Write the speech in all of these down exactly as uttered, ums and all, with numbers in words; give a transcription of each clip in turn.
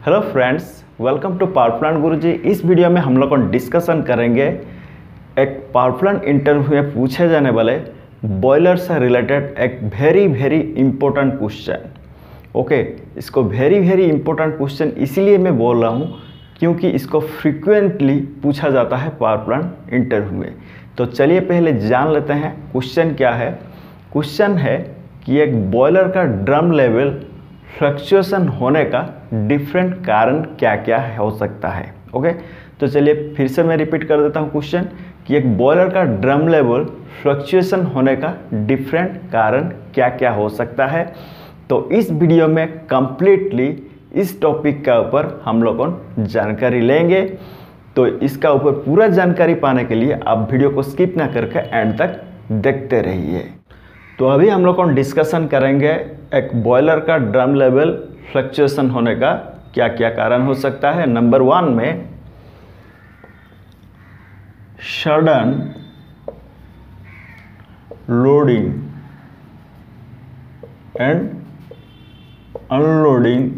Hello friends, welcome to power plant Guruji. इस video में हम लोग डिस्कशन करेंगे एक पावर प्लांट इंटरव्यू में पूछे जाने वाले बॉयलर से रिलेटेड एक very very important question. Okay, इसको वेरी वेरी इंपॉर्टेंट क्वेश्चन इसीलिए मैं बोल रहा हूँ क्योंकि इसको फ्रीक्वेंटली पूछा जाता है पावर प्लांट इंटरव्यू में। तो चलिए पहले जान लेते हैं क्वेश्चन क्या है। क्वेश्चन है कि एक बॉयलर का ड्रम लेवल फ्लक्चुएशन होने का डिफरेंट कारण क्या क्या हो सकता है। ओके, तो चलिए फिर से मैं रिपीट कर देता हूँ क्वेश्चन कि एक बॉयलर का ड्रम लेवल फ्लक्चुएशन होने का डिफरेंट कारण क्या क्या हो सकता है। तो इस वीडियो में कंप्लीटली इस टॉपिक का ऊपर हम लोग जानकारी लेंगे। तो इसका ऊपर पूरा जानकारी पाने के लिए आप वीडियो को स्किप ना करके एंड तक देखते रहिए। तो अभी हम लोग डिस्कशन करेंगे एक बॉयलर का ड्रम लेवल फ्लक्चुएशन होने का क्या क्या कारण हो सकता है। नंबर वन में sudden loading and unloading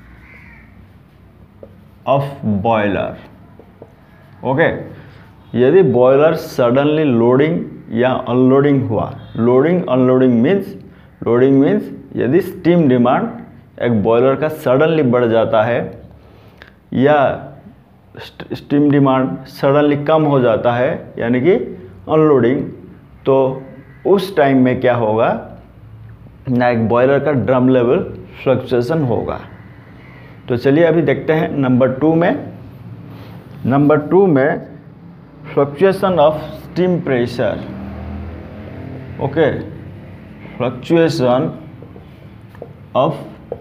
of boiler. Okay, यदि बॉयलर सडनली लोडिंग या अनलोडिंग हुआ, loading unloading means loading means यदि स्टीम डिमांड एक बॉयलर का सडनली बढ़ जाता है या स्टीम डिमांड सडनली कम हो जाता है यानी कि अनलोडिंग, तो उस टाइम में क्या होगा ना, एक बॉयलर का ड्रम लेवल फ्लक्चुएशन होगा। तो चलिए अभी देखते हैं नंबर टू में। नंबर टू में fluctuation of steam pressure. Okay, fluctuation of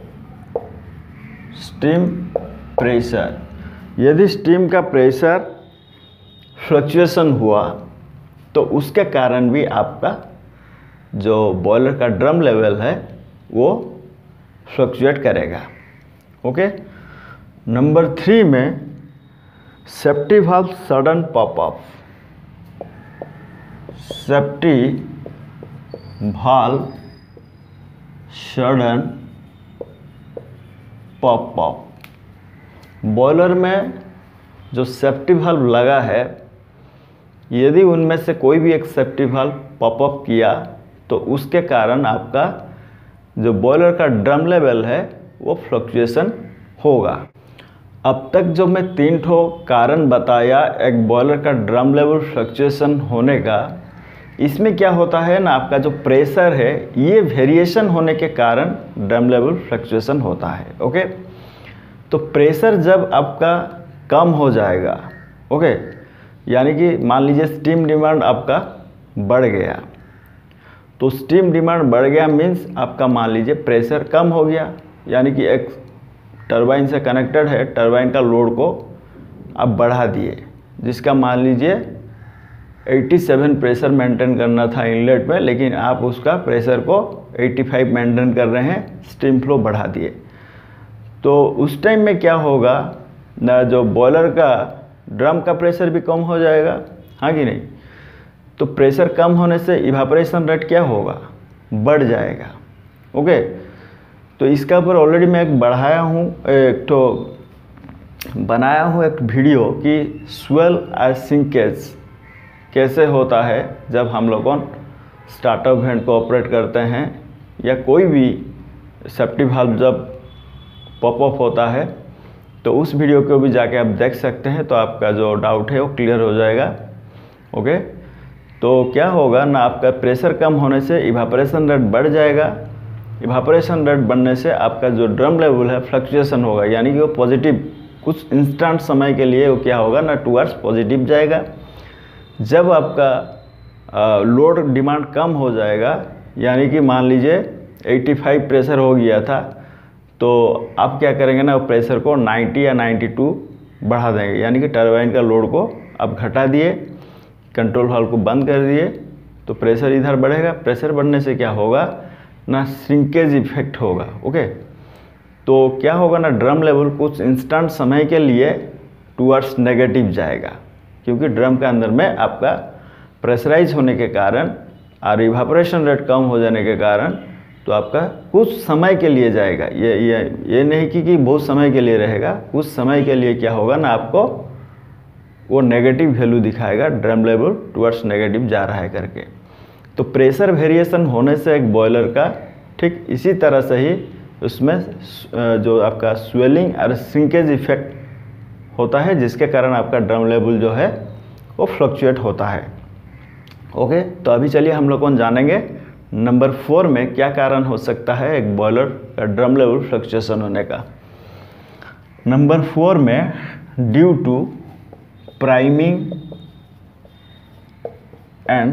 steam pressure. यदि स्टीम का प्रेशर फ्लक्चुएशन हुआ तो उसके कारण भी आपका जो बॉयलर का ड्रम लेवल है वो फ्लक्चुएट करेगा। ओके, नंबर थ्री में safety valve sudden pop up. Safety valve sudden pop up. Boiler में जो सेफ्टी वाल्व लगा है, यदि उनमें से कोई भी एक सेफ्टी वाल्व पॉप अप किया तो उसके कारण आपका जो बॉयलर का ड्रम लेवल है वो फ्लक्चुएशन होगा। अब तक जो मैं तीन ठो कारण बताया एक बॉयलर का ड्रम लेवल फ्लक्चुएशन होने का, इसमें क्या होता है ना, आपका जो प्रेशर है ये वेरिएशन होने के कारण ड्रम लेवल फ्लक्चुएशन होता है। ओके, तो प्रेशर जब आपका कम हो जाएगा, ओके, यानी कि मान लीजिए स्टीम डिमांड आपका बढ़ गया, तो स्टीम डिमांड बढ़ गया मीन्स आपका मान लीजिए प्रेशर कम हो गया, यानी कि एक टरबाइन से कनेक्टेड है, टरबाइन का लोड को आप बढ़ा दिए, जिसका मान लीजिए सत्तासी प्रेशर मेंटेन करना था इनलेट में, लेकिन आप उसका प्रेशर को पचासी मेंटेन कर रहे हैं, स्टीम फ्लो बढ़ा दिए। तो उस टाइम में क्या होगा ना, जो बॉयलर का ड्रम का प्रेशर भी कम हो जाएगा, हाँ कि नहीं। तो प्रेशर कम होने से इवापोरेशन रेट क्या होगा, बढ़ जाएगा। ओके, तो इसका ऊपर ऑलरेडी मैं एक बढ़ाया हूँ, एक तो बनाया हूँ एक वीडियो कि स्वेल सिंकेज कैसे होता है जब हम लोगों स्टार्टर वेंट को ऑपरेट करते हैं या कोई भी सेफ्टी वाल्व जब पॉप अप होता है। तो उस वीडियो को भी जाके आप देख सकते हैं, तो आपका जो डाउट है वो क्लियर हो जाएगा। ओके, तो क्या होगा ना, आपका प्रेशर कम होने से इवापोरेशन रेट बढ़ जाएगा। इवापोरेशन रेट बढ़ने से आपका जो ड्रम लेवल है फ्लक्चुएशन होगा, यानी कि वो पॉजिटिव कुछ इंस्टेंट समय के लिए वो क्या होगा ना, टूवर्ड्स पॉजिटिव जाएगा। जब आपका लोड डिमांड कम हो जाएगा, यानी कि मान लीजिए पचासी प्रेशर हो गया था, तो आप क्या करेंगे ना, प्रेशर को नब्बे या बानवे बढ़ा देंगे, यानी कि टरबाइन का लोड को आप घटा दिए, कंट्रोल वाल्व को बंद कर दिए, तो प्रेशर इधर बढ़ेगा। प्रेशर बढ़ने से क्या होगा ना, श्रिंकेज इफेक्ट होगा। ओके, तो क्या होगा ना, ड्रम लेवल कुछ इंस्टेंट समय के लिए टूवर्ड्स नेगेटिव जाएगा, क्योंकि ड्रम के अंदर में आपका प्रेशराइज होने के कारण और इवापोरेशन रेट कम हो जाने के कारण तो आपका कुछ समय के लिए जाएगा, ये ये ये नहीं कि कि बहुत समय के लिए रहेगा, कुछ समय के लिए क्या होगा ना, आपको वो नेगेटिव वैल्यू दिखाएगा, ड्रम लेवल टुवर्ड्स नेगेटिव जा रहा है करके। तो प्रेशर वेरिएशन होने से एक बॉयलर का ठीक इसी तरह से ही उसमें जो आपका स्वेलिंग और श्रिंकेज इफेक्ट होता है, जिसके कारण आपका ड्रम लेवल जो है वो फ्लक्चुएट होता है। ओके, तो अभी चलिए हम लोग जानेंगे नंबर फोर में क्या कारण हो सकता है एक बॉयलर का ड्रम लेवल फ्लक्चुएशन होने का। नंबर फोर में due to priming and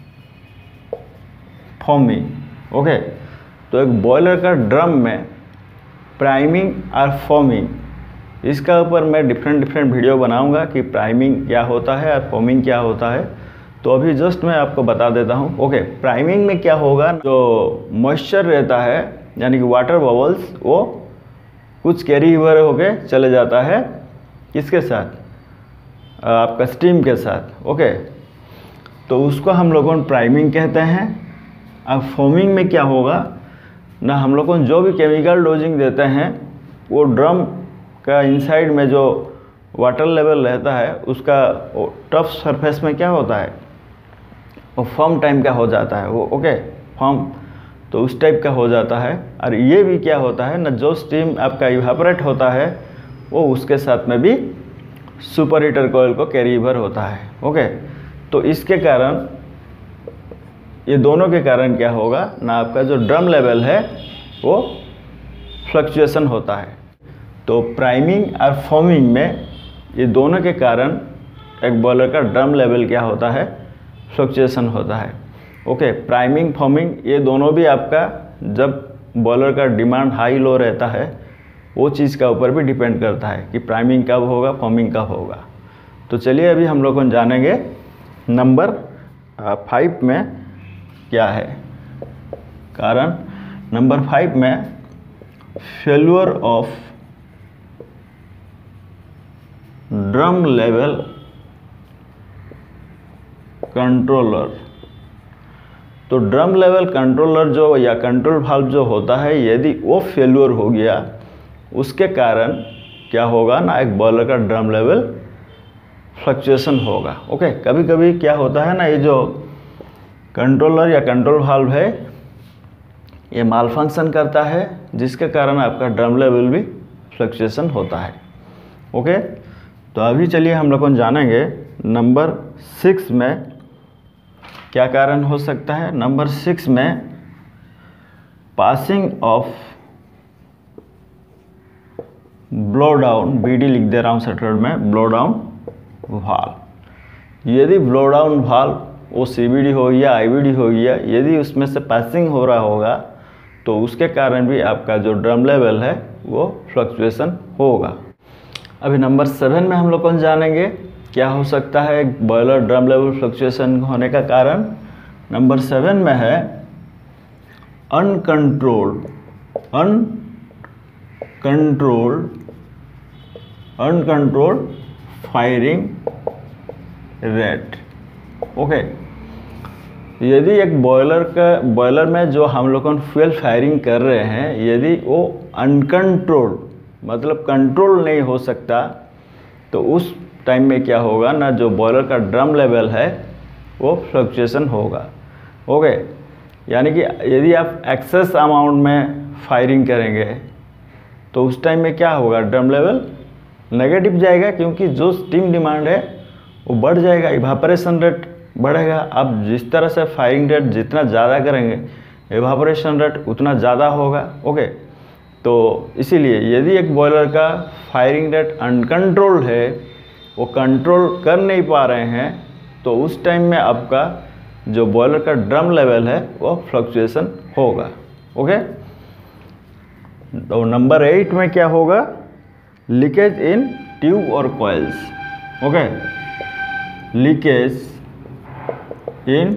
forming. Okay, तो एक बॉयलर का ड्रम में प्राइमिंग और फॉर्मिंग, इसका ऊपर मैं डिफरेंट डिफरेंट वीडियो बनाऊंगा कि प्राइमिंग क्या होता है और फॉर्मिंग क्या होता है। तो अभी जस्ट मैं आपको बता देता हूँ। ओके, प्राइमिंग में क्या होगा, जो मॉइस्चर रहता है यानी कि वाटर बबल्स, वो कुछ कैरी ओवर होके चले जाता है किसके साथ, आपका स्टीम के साथ। ओके, तो उसको हम लोगों प्राइमिंग कहते हैं। अब फॉर्मिंग में क्या होगा ना, हम लोगों जो भी केमिकल डोजिंग देते हैं वो ड्रम का इनसाइड में जो वाटर लेवल रहता है उसका टफ सरफेस में क्या होता है, वो फॉर्म टाइम का हो जाता है वो। ओके, फॉर्म तो उस टाइप का हो जाता है। और ये भी क्या होता है ना, जो स्टीम आपका इवापोरेट होता है वो उसके साथ में भी सुपर हीटर कॉइल को कैरी ओवर होता है। ओके, तो इसके कारण, ये दोनों के कारण क्या होगा ना, आपका जो ड्रम लेवल है वो फ्लक्चुएशन होता है। तो प्राइमिंग और फॉर्मिंग में ये दोनों के कारण एक बॉयलर का ड्रम लेवल क्या होता है, फ्लक्चुएशन होता है। ओके, प्राइमिंग फॉर्मिंग ये दोनों भी आपका जब बॉयलर का डिमांड हाई लो रहता है वो चीज़ का ऊपर भी डिपेंड करता है कि प्राइमिंग कब होगा, फॉर्मिंग कब होगा। तो चलिए अभी हम लोग जानेंगे नंबर फाइव में क्या है कारण। नंबर फाइव में failure of drum level controller. तो ड्रम लेवल कंट्रोलर जो या कंट्रोल वाल्व जो होता है, यदि वो फेल्यूर हो गया उसके कारण क्या होगा ना, एक बॉयलर का ड्रम लेवल फ्लक्चुएशन होगा। ओके, कभी कभी क्या होता है ना, ये जो कंट्रोलर या कंट्रोल वाल्व है ये माल फंक्शन करता है, जिसके कारण आपका ड्रम लेवल भी फ्लक्चुएशन होता है। ओके, तो अभी चलिए हम लोग जानेंगे नंबर सिक्स में क्या कारण हो सकता है। नंबर सिक्स में passing of blow down, B D लिख दे रहा हूँ शटर्ड में, ब्लो डाउन वाल्व। यदि ब्लो डाउन वाल्व वो सी बी डी हो गया, आई बी डी हो गया, यदि उसमें से पासिंग हो रहा होगा तो उसके कारण भी आपका जो ड्रम लेवल है वो फ्लक्चुएशन होगा। अभी नंबर सेवन में हम लोग जानेंगे क्या हो सकता है बॉयलर ड्रम लेवल फ्लक्चुएशन होने का कारण। नंबर सेवन में है uncontrolled uncontrolled uncontrolled firing rate. Okay, यदि एक बॉयलर का बॉयलर में जो हम लोग फ्यूल फायरिंग कर रहे हैं, यदि वो अनकंट्रोल्ड मतलब कंट्रोल नहीं हो सकता, तो उस टाइम में क्या होगा ना, जो बॉयलर का ड्रम लेवल है वो फ्लक्चुएशन होगा। ओके, यानी कि यदि आप एक्सेस अमाउंट में फायरिंग करेंगे तो उस टाइम में क्या होगा, ड्रम लेवल नेगेटिव जाएगा, क्योंकि जो स्टीम डिमांड है वो बढ़ जाएगा, इवापोरेशन रेट बढ़ेगा। आप जिस तरह से फायरिंग रेट जितना ज़्यादा करेंगे, इवापोरेशन रेट उतना ज़्यादा होगा। ओके, तो इसीलिए यदि एक बॉयलर का फायरिंग रेट अनकंट्रोल्ड है, वो कंट्रोल कर नहीं पा रहे हैं, तो उस टाइम में आपका जो बॉयलर का ड्रम लेवल है वो फ्लक्चुएशन होगा। ओके, तो नंबर एट में क्या होगा, लीकेज इन ट्यूब और coils. Okay, leakage in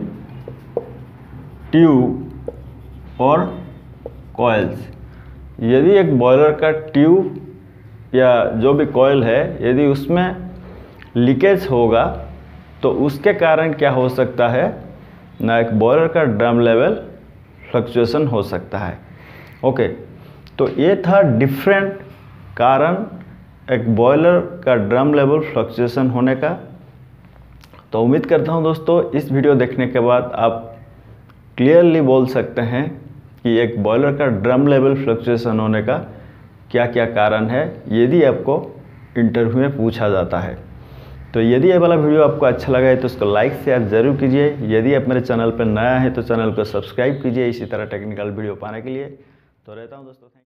tube और कॉइल्स। यदि एक बॉयलर का ट्यूब या जो भी कॉइल है, यदि उसमें लीकेज होगा तो उसके कारण क्या हो सकता है ना, एक बॉयलर का ड्रम लेवल फ्लक्चुएशन हो सकता है। ओके, तो ये था डिफरेंट कारण एक बॉयलर का ड्रम लेवल फ्लक्चुएशन होने का। तो उम्मीद करता हूँ दोस्तों इस वीडियो देखने के बाद आप क्लियरली बोल सकते हैं कि एक बॉयलर का ड्रम लेवल फ्लक्चुएशन होने का क्या क्या कारण है, यदि आपको इंटरव्यू में पूछा जाता है। तो यदि ये वाला वीडियो आपको अच्छा लगा है तो उसको लाइक शेयर ज़रूर कीजिए। यदि आप मेरे चैनल पर नया है तो चैनल को सब्सक्राइब कीजिए इसी तरह टेक्निकल वीडियो पाने के लिए। तो रहता हूँ दोस्तों।